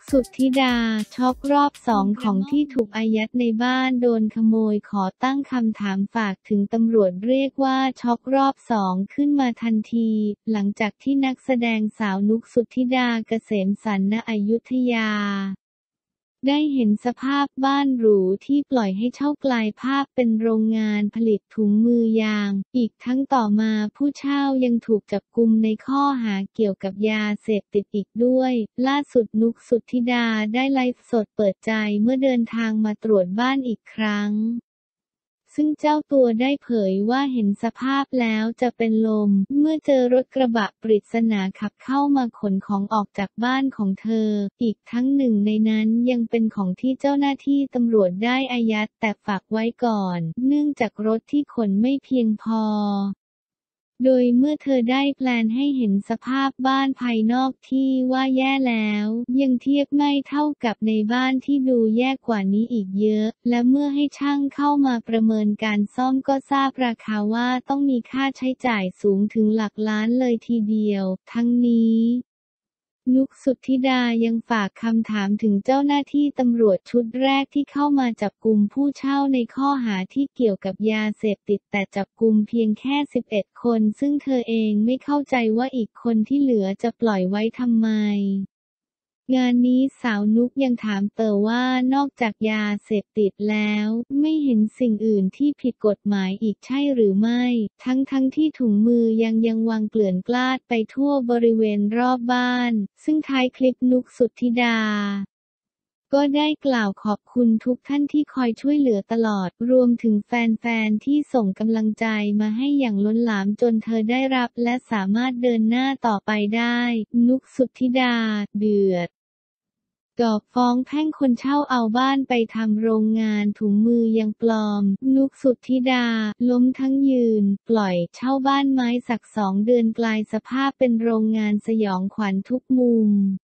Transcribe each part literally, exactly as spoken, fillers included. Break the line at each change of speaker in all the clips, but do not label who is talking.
สุทธิดาช็อกรอบสองของที่ถูกอายัดในบ้านโดนขโมยขอตั้งคำถามฝากถึงตำรวจเรียกว่าช็อกรอบสองขึ้นมาทันทีหลังจากที่นักแสดงสาวนุกสุทธิดาเกษมสันต์ ณ อยุธยาได้เห็นสภาพบ้านหรูที่ปล่อยให้เช่ากลายภาพเป็นโรงงานผลิตถุงมือยาง อีกทั้งต่อมาผู้เช่ายังถูกจับกุมในข้อหาเกี่ยวกับยาเสพติดอีกด้วย ล่าสุดนุกสุทธิดาได้ไลฟ์สดเปิดใจเมื่อเดินทางมาตรวจบ้านอีกครั้งซึ่งเจ้าตัวได้เผยว่าเห็นสภาพแล้วจะเป็นลมเมื่อเจอรถกระบะปริศนาขับเข้ามาขนของออกจากบ้านของเธออีกทั้งหนึ่งในนั้นยังเป็นของที่เจ้าหน้าที่ตำรวจได้อายัดแต่ฝากไว้ก่อนเนื่องจากรถที่ขนไม่เพียงพอโดยเมื่อเธอได้แพลนให้เห็นสภาพบ้านภายนอกที่ว่าแย่แล้วยังเทียบไม่เท่ากับในบ้านที่ดูแย่กว่านี้อีกเยอะและเมื่อให้ช่างเข้ามาประเมินการซ่อมก็ทราบราคาว่าต้องมีค่าใช้จ่ายสูงถึงหลักล้านเลยทีเดียวทั้งนี้นุกสุทธิดายังฝากคำถามถึงเจ้าหน้าที่ตำรวจชุดแรกที่เข้ามาจับกุมผู้เช่าในข้อหาที่เกี่ยวกับยาเสพติดแต่จับกุมเพียงแค่สิบเอ็ดคนซึ่งเธอเองไม่เข้าใจว่าอีกคนที่เหลือจะปล่อยไว้ทำไมงานนี้สาวนุกยังถามเต๋อว่านอกจากยาเสพติดแล้วไม่เห็นสิ่งอื่นที่ผิดกฎหมายอีกใช่หรือไม่ทั้งทั้งที่ถุงมือยังยังวางเกลื่อนกลาดไปทั่วบริเวณรอบบ้านซึ่งท้ายคลิปนุกสุทธิดาก็ได้กล่าวขอบคุณทุกท่านที่คอยช่วยเหลือตลอดรวมถึงแฟนๆที่ส่งกำลังใจมาให้อย่างล้นหลามจนเธอได้รับและสามารถเดินหน้าต่อไปได้นุกสุทธิดาเดือดกอบฟ้องแพ่งคนเช่าเอาบ้านไปทำโรงงานถุงมือยังปลอมนุกสุทธิดาล้มทั้งยืนปล่อยเช่าบ้านไม้สักสองเดือนกลายสภาพเป็นโรงงานสยองขวัญทุกมุม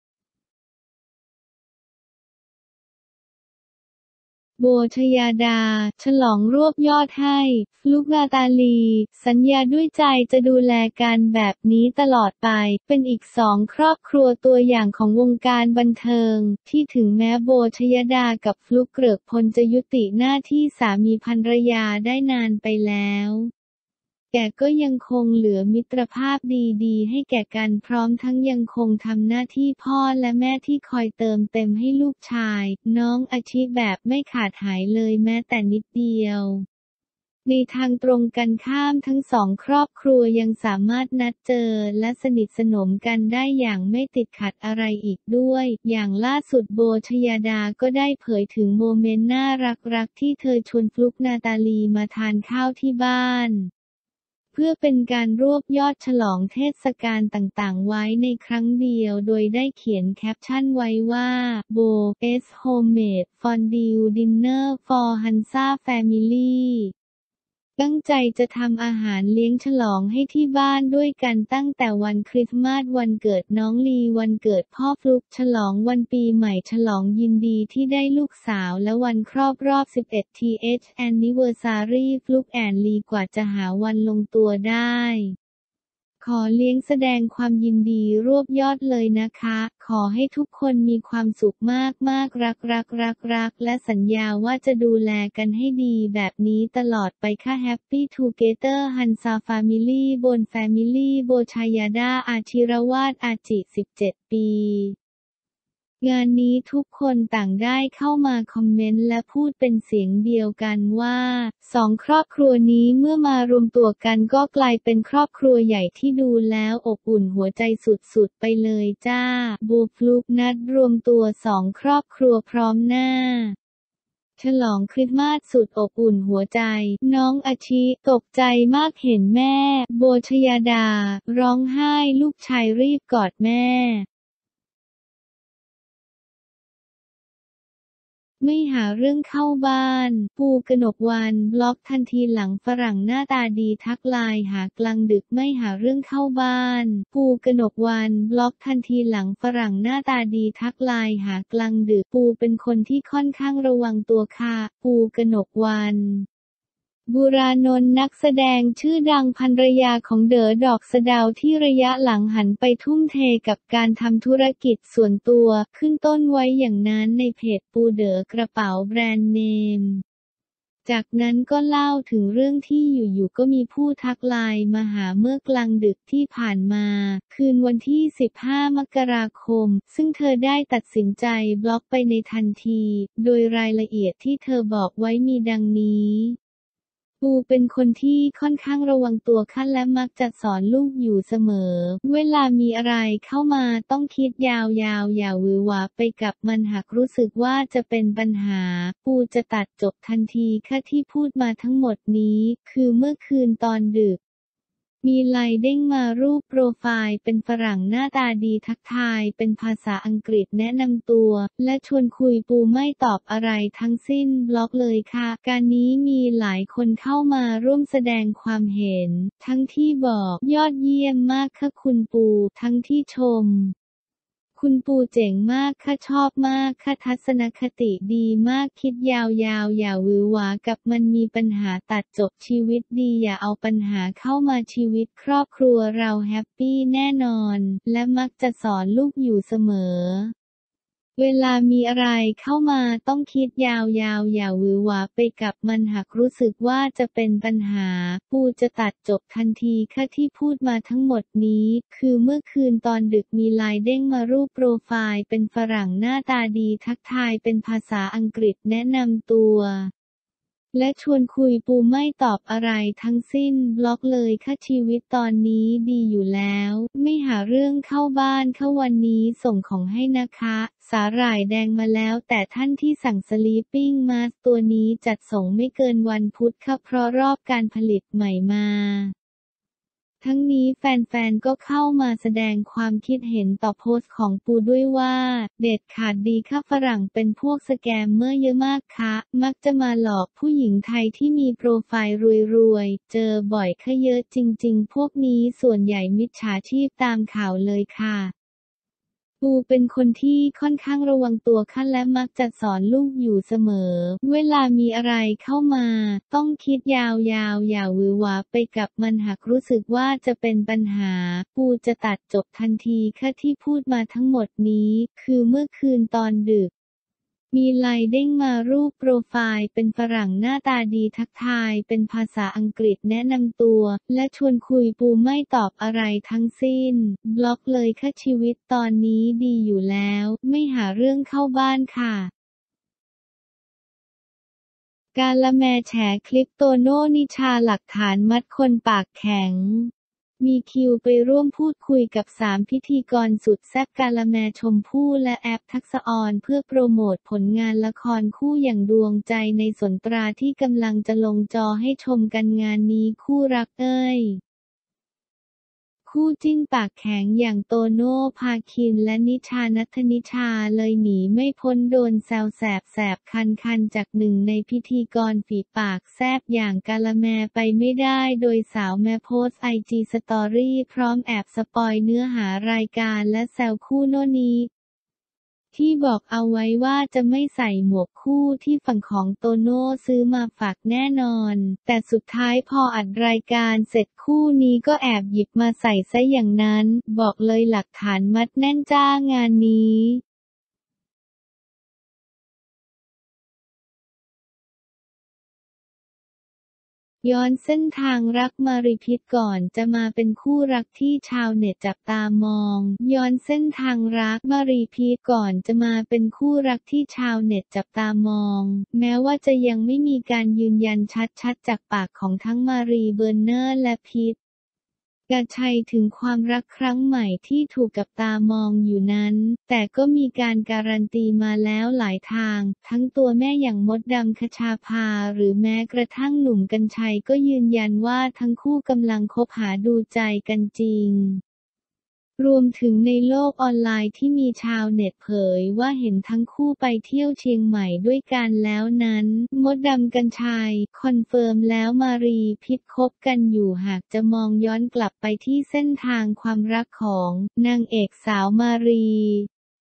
โบ ชยาดาฉลองรวบยอดให้ฟลุก นาตาลี สัญญาด้วยใจจะดูแลกันแบบนี้ตลอดไปเป็นอีกสองครอบครัวตัวอย่างของวงการบันเทิงที่ถึงแม้โบ ชยดากับฟลุก เกริกพลจะยุติหน้าที่สามีภรรยาได้นานไปแล้วแกก็ยังคงเหลือมิตรภาพดีๆให้แก่กันพร้อมทั้งยังคงทำหน้าที่พ่อและแม่ที่คอยเติมเต็มให้ลูกชายน้องอาชิแบบไม่ขาดหายเลยแม้แต่นิดเดียวในทางตรงกันข้ามทั้งสองครอบครัวยังสามารถนัดเจอและสนิทสนมกันได้อย่างไม่ติดขัดอะไรอีกด้วยอย่างล่าสุดโบ ชยาดาก็ได้เผยถึงโมเมนต์น่ารักๆที่เธอชวนฟลุก นาตาลีมาทานข้าวที่บ้านเพื่อเป็นการรวบยอดฉลองเทศกาลต่างๆไว้ในครั้งเดียวโดยได้เขียนแคปชั่นไว้ว่าโบ 's homemade fondue dinner for Hansa family ตั้งใจจะทำอาหารเลี้ยงฉลองให้ที่บ้านด้วยกันตั้งแต่วันคริสต์มาสวันเกิดน้องลีวันเกิดพ่อฟลุกฉลองวันปีใหม่ฉลองยินดีที่ได้ลูกสาวและวันครอบรอบสิบเอ็ด ที เอช Anniversary ฟลุกแอนลีกว่าจะหาวันลงตัวได้ขอเลี้ยงแสดงความยินดีรวบยอดเลยนะคะขอให้ทุกคนมีความสุขมากๆรักรักรักรักและสัญญาว่าจะดูแลกันให้ดีแบบนี้ตลอดไปค่ะ Happy Together Hansa Family บน Family โบ ชยาดาอาชิรวาทอาจิสิบเจ็ดปีงานนี้ทุกคนต่างได้เข้ามาคอมเมนต์และพูดเป็นเสียงเดียวกันว่าสองครอบครัวนี้เมื่อมารวมตัวกันก็กลายเป็นครอบครัวใหญ่ที่ดูแล้วอบอุ่นหัวใจสุดๆไปเลยจ้าโบ ฟลุกนัดรวมตัวสองครอบครัวพร้อมหน้าฉลองคริสต์มาสสุดอบอุ่นหัวใจน้องอาชิตกใจมากเห็นแม่โบ ชยาดาร้องไห้ลูกชายรีบกอดแม่ไม่หาเรื่องเข้าบ้านปูกนกวรรณบล็อกทันทีหลังฝรั่งหน้าตาดีทักไลน์หากลางดึกไม่หาเรื่องเข้าบ้านปูกนกวรรณบล็อกทันทีหลังฝรั่งหน้าตาดีทักไลน์หากลางดึกปูเป็นคนที่ค่อนข้างระวังตัวค่ะปูกนกวรรณบุรานนท์นักแสดงชื่อดังภรรยาของเด๋อดอกสะเดาที่ระยะหลังหันไปทุ่มเทกับการทำธุรกิจส่วนตัวขึ้นต้นไว้อย่างนั้นในเพจปูเด๋อกระเป๋าแบรนด์เนมจากนั้นก็เล่าถึงเรื่องที่อยู่ๆก็มีผู้ทักไลน์มาหาเมื่อกลางดึกที่ผ่านมาคืนวันที่สิบห้ามกราคมซึ่งเธอได้ตัดสินใจบล็อกไปในทันทีโดยรายละเอียดที่เธอบอกไว้มีดังนี้ปูเป็นคนที่ค่อนข้างระวังตัวขั้นและมักจะสอนลูกอยู่เสมอเวลามีอะไรเข้ามาต้องคิดยาวๆอย่าหวือหวาไปกับมันหากรู้สึกว่าจะเป็นปัญหาปูจะตัดจบทันทีค่ะที่พูดมาทั้งหมดนี้คือเมื่อคืนตอนดึกมีไลน์เด้งมารูปโปรไฟล์เป็นฝรั่งหน้าตาดีทักทายเป็นภาษาอังกฤษแนะนำตัวและชวนคุยปูไม่ตอบอะไรทั้งสิ้นบล็อกเลยค่ะการนี้มีหลายคนเข้ามาร่วมแสดงความเห็นทั้งที่บอกยอดเยี่ยมมากค่ะคุณปูทั้งที่ชมคุณปูเจ๋งมากค่ะชอบมากค่ะทัศนคติดีมากคิดยาวๆอย่าหวือหวากับมันมีปัญหาตัดจบชีวิตดีอย่าเอาปัญหาเข้ามาชีวิตครอบครัวเราแฮปปี้แน่นอนและมักจะสอนลูกอยู่เสมอเวลามีอะไรเข้ามาต้องคิดยาวๆอย่าหวือหวาไปกับมันหากรู้สึกว่าจะเป็นปัญหาปูจะตัดจบทันทีค่ะที่พูดมาทั้งหมดนี้คือเมื่อคืนตอนดึกมีไลน์เด้งมารูปโปรไฟล์เป็นฝรั่งหน้าตาดีทักทายเป็นภาษาอังกฤษแนะนำตัวและชวนคุยปูไม่ตอบอะไรทั้งสิ้นบล็อกเลยค่ะชีวิตตอนนี้ดีอยู่แล้วไม่หาเรื่องเข้าบ้านเข้าวันนี้ส่งของให้นะคะสาหร่ายแดงมาแล้วแต่ท่านที่สั่งสลีปปิ้งมาสตัวนี้จัดส่งไม่เกินวันพุธค่ะเพราะรอบการผลิตใหม่มาทั้งนี้แฟนๆ ก็เข้ามาแสดงความคิดเห็นต่อโพสต์ของปูด้วยว่าเด็ดขาดดีค่ะฝรั่งเป็นพวกสแกมเมอร์เยอะมากคะมักจะมาหลอกผู้หญิงไทยที่มีโปรไฟล์รวยๆเจอบ่อยค่ะเยอะจริงๆพวกนี้ส่วนใหญ่มิจฉาชีพตามข่าวเลยค่ะปูเป็นคนที่ค่อนข้างระวังตัวค่ะและมักจะสอนลูกอยู่เสมอเวลามีอะไรเข้ามาต้องคิดยาวๆอย่าหวือหวาไปกับมันหากรู้สึกว่าจะเป็นปัญหาปูจะตัดจบทันทีค่ะที่พูดมาทั้งหมดนี้คือเมื่อคืนตอนดึกมีไลน์เด้งมารูปโปรไฟล์เป็นฝรั่งหน้าตาดีทักทายเป็นภาษาอังกฤษแนะนำตัวและชวนคุยปูไม่ตอบอะไรทั้งสิ้นบล็อกเลยค่ะชีวิตตอนนี้ดีอยู่แล้วไม่หาเรื่องเข้าบ้านค่ะกาละแมแฉคลิปโตโน่นิชาหลักฐานมัดคนปากแข็งมีคิวไปร่วมพูดคุยกับสามพิธีกรสุดแซ่บกาละแมชมพู่และแอปทักษะออนเพื่อโปรโมทผลงานละครคู่อย่างดวงใจในสนตราที่กำลังจะลงจอให้ชมกันงานนี้คู่รักเอ้ยคู่จิ้นปากแข็งอย่างโตโน่ภาคินและนิชานัทนิชาเลยหนีไม่พ้นโดนแซวแสบแสบคันคันจากหนึ่งในพิธีกรฝีปากแซบอย่างกาละแมไปไม่ได้โดยสาวแมโพสไอจีสตอรี่พร้อมแอบสปอยเนื้อหารายการและแซวคู่โน่นี้ที่บอกเอาไว้ว่าจะไม่ใส่หมวกคู่ที่ฝั่งของโตโน่ซื้อมาฝากแน่นอนแต่สุดท้ายพออัดรายการเสร็จคู่นี้ก็แอบหยิบมาใส่ซะอย่างนั้นบอกเลยหลักฐานมัดแน่นจ้างานนี้ย้อนเส้นทางรักมารีพิตก่อนจะมาเป็นคู่รักที่ชาวเน็ตจับตามองย้อนเส้นทางรักมารีพิตก่อนจะมาเป็นคู่รักที่ชาวเน็ตจับตามองแม้ว่าจะยังไม่มีการยืนยันชัดๆจากปากของทั้งมารีเบอร์เนอร์และพิตกชัยถึงความรักครั้งใหม่ที่ถูกจับตามองอยู่นั้นแต่ก็มีการการันตีมาแล้วหลายทางทั้งตัวแม่อย่างมดดำคชาภาหรือแม้กระทั่งหนุ่มกรรชัยก็ยืนยันว่าทั้งคู่กำลังคบหาดูใจกันจริงรวมถึงในโลกออนไลน์ที่มีชาวเน็ตเผยว่าเห็นทั้งคู่ไปเที่ยวเชียงใหม่ด้วยกันแล้วนั้นมดดำกรรชัยคอนเฟิร์มแล้วมารีพิตคบกันอยู่หากจะมองย้อนกลับไปที่เส้นทางความรักของนางเอกสาวมารี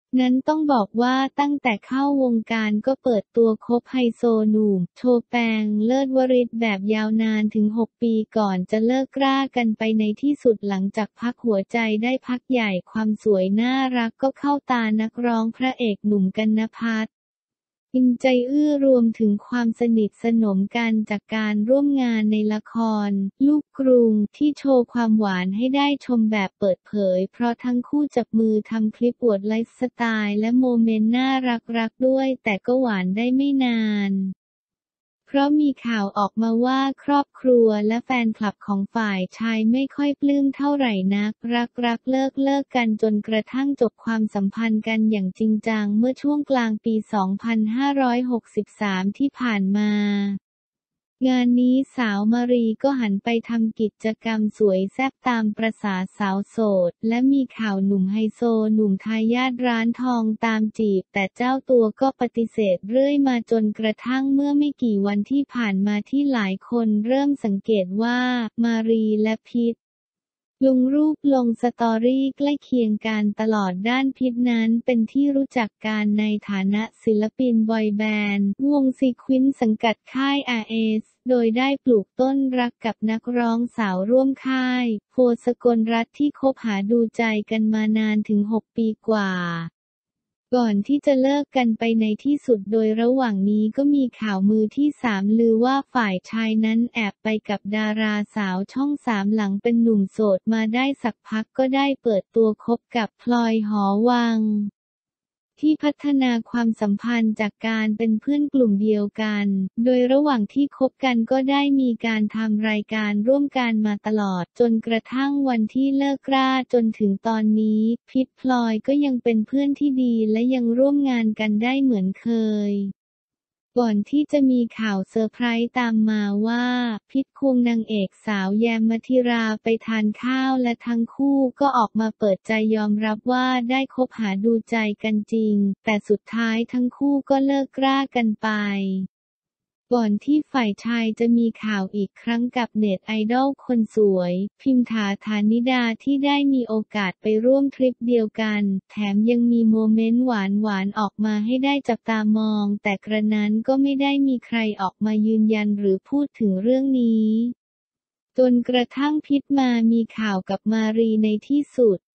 นั้นต้องบอกว่าตั้งแต่เข้าวงการก็เปิดตัวคบไฮโซหนุ่มโชแปงเลิศวริศแบบยาวนานถึงหกปีก่อนจะเลิกรากันไปในที่สุดหลังจากพักหัวใจได้พักใหญ่ความสวยน่ารักก็เข้าตานักร้องพระเอกหนุ่มกนภัทร อินใจอื้อรวมถึงความสนิทสนมกันจากการร่วมงานในละครลูกกรุงที่โชว์ความหวานให้ได้ชมแบบเปิดเผยเพราะทั้งคู่จับมือทำคลิปอวดไลฟ์สไตล์และโมเมนต์น่ารักๆด้วยแต่ก็หวานได้ไม่นานเพราะมีข่าวออกมาว่าครอบครัวและแฟนคลับของฝ่ายชายไม่ค่อยปลื้มเท่าไหร่นักรักๆเลิกๆกันจนกระทั่งจบความสัมพันธ์กันอย่างจริงจังเมื่อช่วงกลางปี สองพันห้าร้อยหกสิบสาม ที่ผ่านมา งานนี้สาวมารีก็หันไปทำกิจกรรมสวยแซ่บตามประสาสาวโสดและมีข่าวหนุ่มไฮโซหนุ่มทายาทร้านทองตามจีบแต่เจ้าตัวก็ปฏิเสธเรื่อยมาจนกระทั่งเมื่อไม่กี่วันที่ผ่านมาที่หลายคนเริ่มสังเกตว่ามารีและพิธลงรูปลงสตอรี่ใกล้เคียงกันตลอดด้านพิธนั้นเป็นที่รู้จักกันในฐานะศิลปินบอยแบนด์วงซีควินสังกัดค่าย อาร์ เอส โดยได้ปลูกต้นรักกับนักร้องสาวร่วมค่ายโพสกลรัตน์ที่คบหาดูใจกันมานานถึงหกปีกว่าก่อนที่จะเลิกกันไปในที่สุดโดยระหว่างนี้ก็มีข่าวมือที่สามลือว่าฝ่ายชายนั้นแอบไปกับดาราสาวช่องสามหลังเป็นหนุ่มโสดมาได้สักพักก็ได้เปิดตัวคบกับพลอยหอวังที่พัฒนาความสัมพันธ์จากการเป็นเพื่อนกลุ่มเดียวกัน โดยระหว่างที่คบกันก็ได้มีการทำรายการร่วมกันมาตลอดจนกระทั่งวันที่เลิกราจนถึงตอนนี้พิธพลอยก็ยังเป็นเพื่อนที่ดีและยังร่วมงานกันได้เหมือนเคยก่อนที่จะมีข่าวเซอร์ไพรส์ตามมาว่าพิธควงนางเอกสาวแยมมัธิราไปทานข้าวและทั้งคู่ก็ออกมาเปิดใจยอมรับว่าได้คบหาดูใจกันจริงแต่สุดท้ายทั้งคู่ก็เลิกรากันไปก่อนที่ฝ่ายชายจะมีข่าวอีกครั้งกับเน็ตไอดอลคนสวยพิมถาฐานิดาที่ได้มีโอกาสไปร่วมทริปเดียวกันแถมยังมีโมเมนต์หวานๆออกมาให้ได้จับตามองแต่กระนั้นก็ไม่ได้มีใครออกมายืนยันหรือพูดถึงเรื่องนี้จนกระทั่งพิธมามีข่าวกับมารีในที่สุด